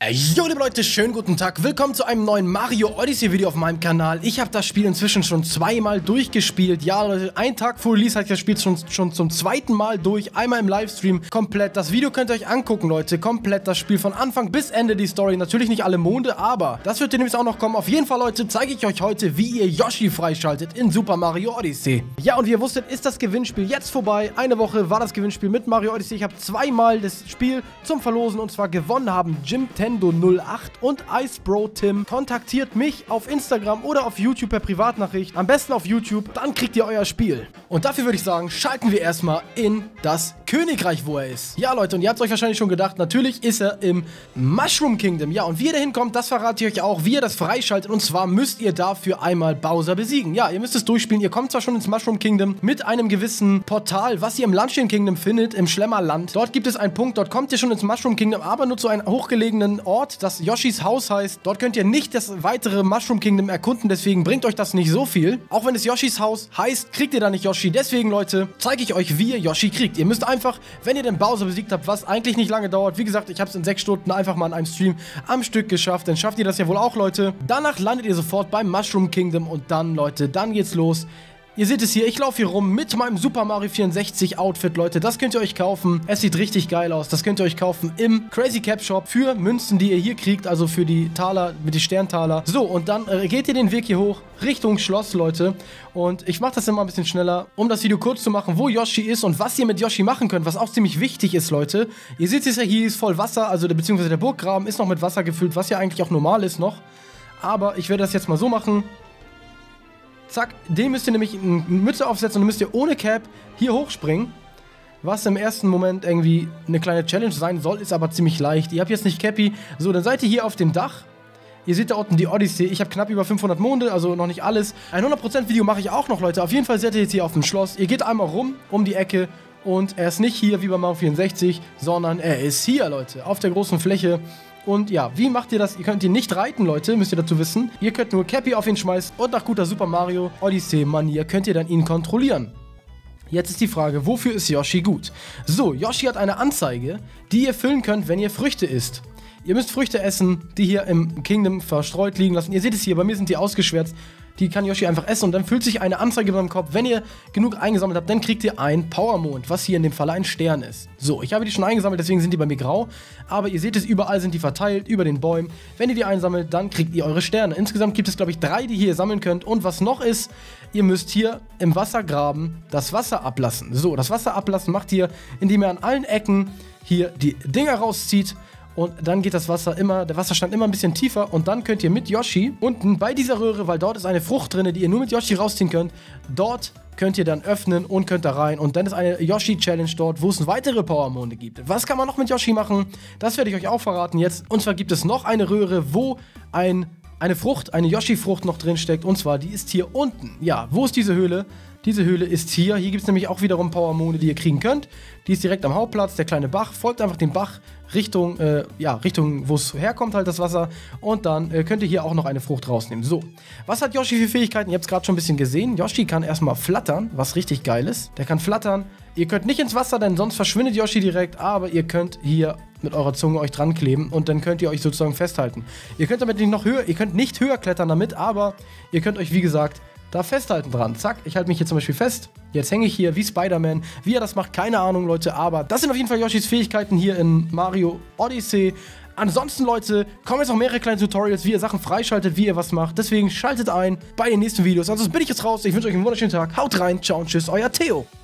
Jo liebe Leute, schönen guten Tag, willkommen zu einem neuen Mario Odyssey Video auf meinem Kanal. Ich habe das Spiel inzwischen schon zweimal durchgespielt. Ja Leute, ein Tag vor Release habe ich das Spiel schon zum zweiten Mal durch, einmal im Livestream, komplett. Das Video könnt ihr euch angucken Leute, komplett das Spiel von Anfang bis Ende die Story. Natürlich nicht alle Monde, aber das wird demnächst auch noch kommen. Auf jeden Fall Leute, zeige ich euch heute, wie ihr Yoshi freischaltet in Super Mario Odyssey. Ja und wie ihr wusstet, ist das Gewinnspiel jetzt vorbei. Eine Woche war das Gewinnspiel mit Mario Odyssey. Ich habe zweimal das Spiel zum Verlosen und zwar gewonnen haben Jimtendo 08 und Icebro Tim. Kontaktiert mich auf Instagram oder auf YouTube per Privatnachricht. Am besten auf YouTube, dann kriegt ihr euer Spiel. Und dafür würde ich sagen, schalten wir erstmal in das Königreich, wo er ist. Ja Leute, und ihr habt euch wahrscheinlich schon gedacht, natürlich ist er im Mushroom Kingdom. Ja, und wie ihr da hinkommt, das verrate ich euch auch, wie ihr das freischaltet. Und zwar müsst ihr dafür einmal Bowser besiegen. Ja, ihr müsst es durchspielen. Ihr kommt zwar schon ins Mushroom Kingdom mit einem gewissen Portal, was ihr im Luncheon Kingdom findet, im Schlemmerland. Dort gibt es einen Punkt, dort kommt ihr schon ins Mushroom Kingdom, aber nur zu einem hochgelegenen Ort, das Yoshis Haus heißt. Dort könnt ihr nicht das weitere Mushroom Kingdom erkunden, deswegen bringt euch das nicht so viel. Auch wenn es Yoshis Haus heißt, kriegt ihr da nicht Yoshi. Deswegen, Leute, zeige ich euch, wie ihr Yoshi kriegt. Ihr müsst einfach, wenn ihr den Bowser besiegt habt, was eigentlich nicht lange dauert, wie gesagt, ich habe es in 6 Stunden einfach mal in einem Stream am Stück geschafft, dann schafft ihr das ja wohl auch, Leute. Danach landet ihr sofort beim Mushroom Kingdom und dann, Leute, dann geht's los. Ihr seht es hier, ich laufe hier rum mit meinem Super Mario 64 Outfit, Leute. Das könnt ihr euch kaufen. Es sieht richtig geil aus. Das könnt ihr euch kaufen im Crazy Cap Shop für Münzen, die ihr hier kriegt, also für die Taler, mit den Sterntaler. So, und dann geht ihr den Weg hier hoch Richtung Schloss, Leute. Und ich mache das immer ein bisschen schneller, um das Video kurz zu machen, wo Yoshi ist und was ihr mit Yoshi machen könnt, was auch ziemlich wichtig ist, Leute. Ihr seht es ja, hier ist voll Wasser, also beziehungsweise der Burggraben ist noch mit Wasser gefüllt, was ja eigentlich auch normal ist noch. Aber ich werde das jetzt mal so machen. Zack, den müsst ihr nämlich eine Mütze aufsetzen und dann müsst ihr ohne Cap hier hochspringen. Was im ersten Moment irgendwie eine kleine Challenge sein soll, ist aber ziemlich leicht. Ihr habt jetzt nicht Cappy. So, dann seid ihr hier auf dem Dach. Ihr seht da unten die Odyssey. Ich habe knapp über 500 Monde, also noch nicht alles. Ein 100% Video mache ich auch noch, Leute. Auf jeden Fall seid ihr jetzt hier auf dem Schloss. Ihr geht einmal rum, um die Ecke. Und er ist nicht hier wie bei Mario 64, sondern er ist hier, Leute, auf der großen Fläche. Und ja, wie macht ihr das? Ihr könnt ihn nicht reiten, Leute, müsst ihr dazu wissen. Ihr könnt nur Cappy auf ihn schmeißen und nach guter Super Mario Odyssey-Manier könnt ihr dann ihn kontrollieren. Jetzt ist die Frage, wofür ist Yoshi gut? So, Yoshi hat eine Anzeige, die ihr füllen könnt, wenn ihr Früchte isst. Ihr müsst Früchte essen, die hier im Kingdom verstreut liegen lassen. Ihr seht es hier, bei mir sind die ausgeschwärzt. Die kann Yoshi einfach essen und dann füllt sich eine Anzeige beim Kopf. Wenn ihr genug eingesammelt habt, dann kriegt ihr ein Powermond, was hier in dem Falle ein Stern ist. So, ich habe die schon eingesammelt, deswegen sind die bei mir grau. Aber ihr seht es, überall sind die verteilt, über den Bäumen. Wenn ihr die einsammelt, dann kriegt ihr eure Sterne. Insgesamt gibt es, glaube ich, 3, die ihr sammeln könnt. Und was noch ist, ihr müsst hier im Wassergraben das Wasser ablassen. So, das Wasser ablassen macht ihr, indem ihr an allen Ecken hier die Dinger rauszieht. Und dann geht das Wasser immer, der Wasserstand immer ein bisschen tiefer und dann könnt ihr mit Yoshi unten bei dieser Röhre, weil dort ist eine Frucht drin, die ihr nur mit Yoshi rausziehen könnt, dort könnt ihr dann öffnen und könnt da rein und dann ist eine Yoshi-Challenge dort, wo es weitere Powermonde gibt. Was kann man noch mit Yoshi machen? Das werde ich euch auch verraten jetzt. Und zwar gibt es noch eine Röhre, wo eine Frucht, eine Yoshi-Frucht noch drin steckt und zwar, die ist hier unten. Ja, wo ist diese Höhle? Diese Höhle ist hier. Hier gibt es nämlich auch wiederum Powermonde, die ihr kriegen könnt. Die ist direkt am Hauptplatz, der kleine Bach. Folgt einfach dem Bach Richtung, wo es herkommt halt das Wasser. Und dann könnt ihr hier auch noch eine Frucht rausnehmen. So, was hat Yoshi für Fähigkeiten? Ihr habt es gerade schon ein bisschen gesehen. Yoshi kann erstmal flattern, was richtig geil ist. Der kann flattern. Ihr könnt nicht ins Wasser, denn sonst verschwindet Yoshi direkt. Aber ihr könnt hier mit eurer Zunge euch dran kleben und dann könnt ihr euch sozusagen festhalten. Ihr könnt damit nicht noch höher, ihr könnt nicht höher klettern damit, aber ihr könnt euch, wie gesagt, da festhalten dran. Zack, ich halte mich hier zum Beispiel fest. Jetzt hänge ich hier wie Spider-Man. Wie er das macht, keine Ahnung, Leute. Aber das sind auf jeden Fall Yoshis Fähigkeiten hier in Mario Odyssey. Ansonsten, Leute, kommen jetzt noch mehrere kleine Tutorials, wie ihr Sachen freischaltet, wie ihr was macht. Deswegen schaltet ein bei den nächsten Videos. Ansonsten bin ich jetzt raus. Ich wünsche euch einen wunderschönen Tag. Haut rein, ciao und tschüss, euer Theo.